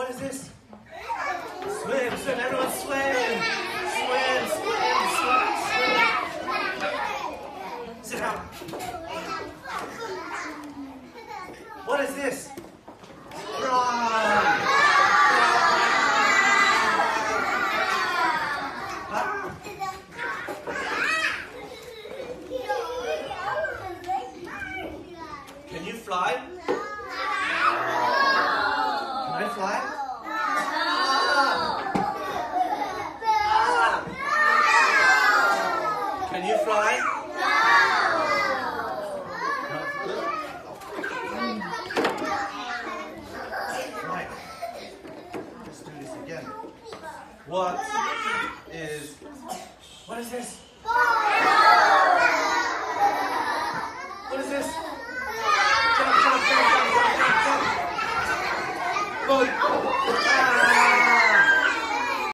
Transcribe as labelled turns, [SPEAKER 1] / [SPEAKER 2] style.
[SPEAKER 1] What is this? Swim, swim, everyone swim! Swim, swim, swim, swim! Sit down. What is this? Run! Can you fly? Can I fly? Can you fly? Right. Let's do this again. What is this? What is this? Jump, jump, jump, jump, jump, jump, jump. Go.